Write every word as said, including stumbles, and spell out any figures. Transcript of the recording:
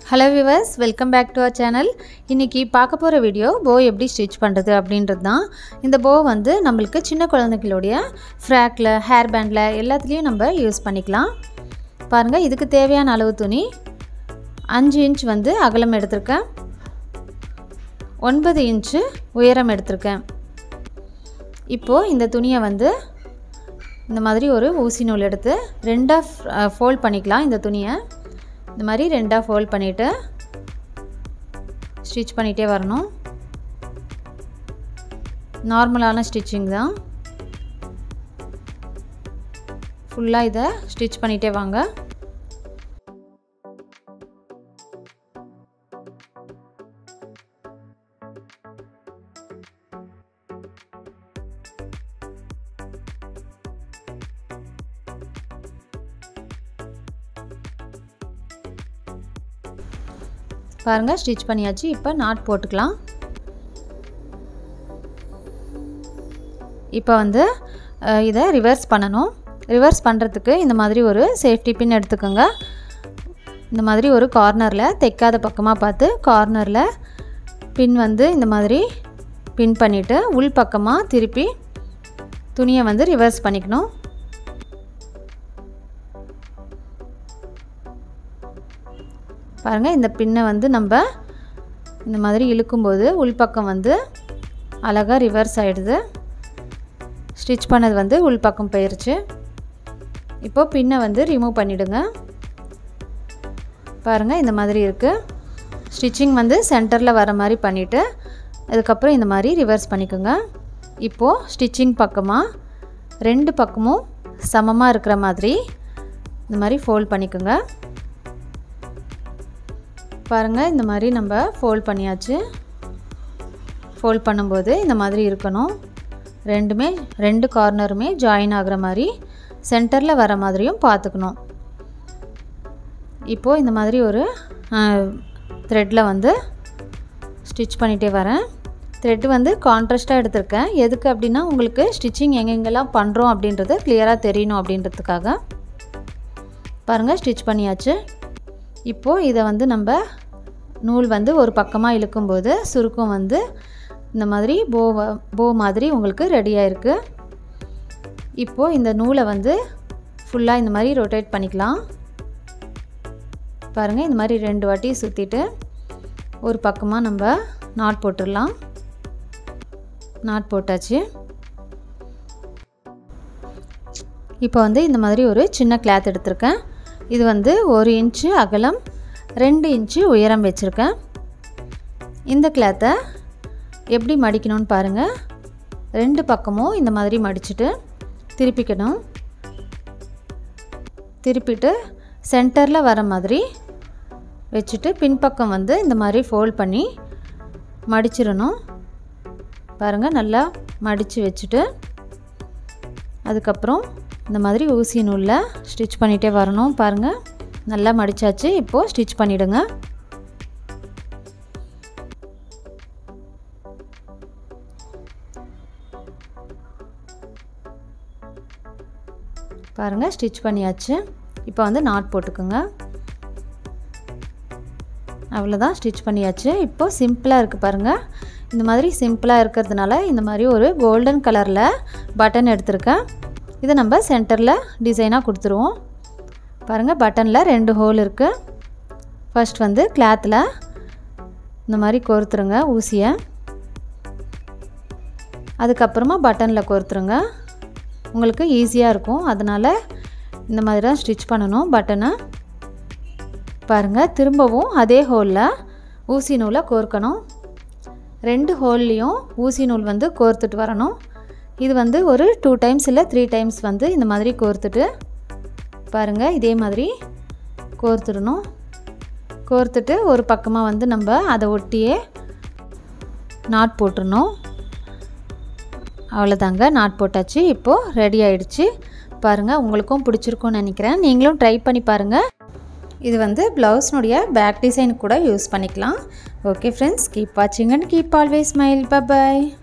Hello viewers, welcome back to our channel. இன்னைக்கு பார்க்க போற வீடியோ bow எப்படி ஸ்டிட்ச் பண்றது அப்படின்றது தான். இந்த bow வந்து நமக்கு சின்ன குழந்தைகளுடைய ஃப்ராக்ல, ஹேர் பேண்ட்ல எல்லாத்துலயும் நம்ம யூஸ் பண்ணிக்கலாம். பாருங்க இதுக்கு தேவையான அளவு துணி அஞ்சு இன்ச் வந்து அகலம் எடுத்துர்க்கேன். ஒன்பது இன்ச் உயரம் எடுத்துர்க்கேன். இப்போ இந்த துணியை வந்து இந்த மாதிரி ஒரு ஊசி நூல் எடுத்து ரெண்டா ஃபோல்ட் பண்ணிக்கலாம். இந்த துணியை இந்த மாதிரி ரெண்டா ஃபோல்ட் பண்ணிட்டு ஸ்டிட்ச் பண்ணிட்டே வரணும். நார்மலான ஸ்டிச்சிங் தான். ஃபுல்லா இத ஸ்டிட்ச் பண்ணிட்டே வாங்க. பாருங்க ஸ்டிட்ச் பண்ணியாச்சு. இப்போ நாட் போட்டுக்கலாம். இப்போ வந்து இத ரிவர்ஸ் பண்ணனும். ரிவர்ஸ் பண்றதுக்கு இந்த மாதிரி ஒரு சேஃப்டி பின் எடுத்துக்கோங்க. இந்த மாதிரி ஒரு கார்னர்ல தைக்காத பக்கமா பார்த்து கார்னர்ல பின் வந்து இந்த மாதிரி பின் பண்ணிட்டு உள் பக்கமா திருப்பி துணியை வந்து ரிவர்ஸ் பண்ணிக்கணும். பாருங்க இந்த பின்னை வந்து நம்ம இந்த மாதிரி இழுக்கும்போது உள்பக்கம் வந்து அழகா ரிவர்ஸ் ஆயிடுது. ஸ்டிட்ச் பண்ணது வந்து உள்பக்கம் போயிருச்சு. இப்போ பின்னை வந்து ரிமூவ் பண்ணிடுங்க. பாருங்க இந்த மாதிரி இருக்கு. ஸ்டிச்சிங் வந்து சென்டர்ல வர மாதிரி பண்ணிட்டு அதுக்கு அப்புறம் இந்த மாதிரி ரிவர்ஸ் பண்ணிக்கோங்க. இப்போ ஸ்டிச்சிங் பக்கமா ரெண்டு பக்கமும் சமமா இருக்கிற மாதிரி இந்த மாதிரி ஃபோல்ட் பண்ணிக்கோங்க. பாருங்க இந்த மாதிரி நம்ம ஃபோல்ட் பண்ணியாச்சு. ஃபோல்ட் பண்ணும்போது இந்த மாதிரி இருக்கணும். ரெண்டுமே ரெண்டு கார்னருமே ஜாயின் ஆகுற மாதிரி சென்டர்ல வர மாதிரியும் பார்த்துக்கணும். இப்போ இந்த மாதிரி ஒரு த்ரெட்ல வந்து ஸ்டிட்ச் பண்ணிட்டே வரேன். த்ரெட் வந்து கான்ட்ராஸ்டா எடுத்துர்க்கேன். எதுக்கு அப்படினா உங்களுக்கு ஸ்டிச்சிங் எங்கெங்கெல்லாம் பண்றோம் அப்படின்றது கிளியரா தெரியணும் அப்படின்றதுக்காக. பாருங்க ஸ்டிட்ச் பண்ணியாச்சு. இப்போ இத வந்து நம்ம நூல் வந்து ஒரு பக்கமா இழுக்கும்போது சுருக்கம் வந்து இந்த மாதிரி போ போ மாதிரி உங்களுக்கு ரெடியா இருக்கு. இப்போ இந்த நூலை வந்து ஃபுல்லா இந்த மாதிரி ரொட்டேட் பண்ணிக்கலாம். பாருங்க இந்த மாதிரி ரெண்டு வாட்டி சுத்திட்டு ஒரு பக்கமா நம்ம நாட் போட்டுறலாம். நாட் போட்டாச்சு. இப்போ வந்து இந்த மாதிரி ஒரு சின்ன கிளாத் எடுத்துர்க்கேன். இது வந்து ஒரு இன்ச் அகலம் ரெண்டு இன்ச் உயரம் வெச்சிருக்கேன். இந்த கிளாத்தை எப்படி மடிக்கணும்னு பாருங்க. ரெண்டு பக்கமும் இந்த மாதிரி மடிச்சிட்டு திருப்பிக்கணும். திருப்பிட்டு சென்டர்ல வர மாதிரி வெச்சிட்டு பின்பக்கம் வந்து இந்த மாதிரி ஃபோல்ட் பண்ணி மடிச்சிரணும். பாருங்க நல்லா மடிச்சு வெச்சிட்டு அதுக்கு அப்புறம் இந்த மாதிரி ஊசி நூல்ல ஸ்டிட்ச் பண்ணிட்டே வரணும். பாருங்க நல்லா மடிச்சாச்சு. இப்போ ஸ்டிட்ச் பண்ணிடுங்க. பாருங்க ஸ்டிட்ச் பண்ணியாச்சு. இப்போ வந்து நாட் போட்டுக்கோங்க. அவ்வளவுதான் ஸ்டிட்ச் பண்ணியாச்சு. இப்போ சிம்பிளா இருக்கு பாருங்க. இந்த மாதிரி சிம்பிளா இருக்கிறதுனால இந்த மாதிரி ஒரு கோல்டன் கலர்ல பட்டன் எடுத்துர்க்கேன். இத நம்ம சென்டர்ல டிசைனா கொடுத்துருவோம். பாருங்க பட்டன்ல ரெண்டு ஹோல் இருக்கு. ஃபர்ஸ்ட் வந்து கிளாத்ல இந்த மாதிரி கோர்த்துருங்க ஊசிய. அதுக்கு அப்புறமா பட்டன்ல கோர்த்துருங்க. உங்களுக்கு ஈஸியா இருக்கும். அதனால இந்த மாதிரி தான் ஸ்டிட்ச் பண்ணனும் பட்டனை. பாருங்க திரும்பவும் அதே ஹோல்ல ஊசி நூலை கோர்க்கணும். ரெண்டு ஹோல்லையும் ஊசி நூல் வந்து கோர்த்துட்டு வரணும். இது வந்து ஒரு டூ டைம்ஸ் இல்ல த்ரீ டைம்ஸ் வந்து இந்த மாதிரி கோர்த்துட்டு பாருங்க இதே மாதிரி கோர்த்துறணும். கோர்த்துட்டு ஒரு பக்கமா வந்து நம்ம அதை ஒட்டியே நாட் போட்டுறணும். அவ்வளவுதாங்க நாட் போட்டாச்சு. இப்போ ரெடி ஆயிடுச்சு. பாருங்க உங்களுக்கும் பிடிச்சிருக்கும்னு நினைக்கிறேன். நீங்களும் ட்ரை பண்ணி பாருங்க. இது வந்து ப்ளவுஸ்னுடைய பேக் டிசைன் கூட யூஸ் பண்ணிக்கலாம். ஓகே ஃப்ரெண்ட்ஸ், கீப் வாட்சிங் and keep always smile. Bye bye.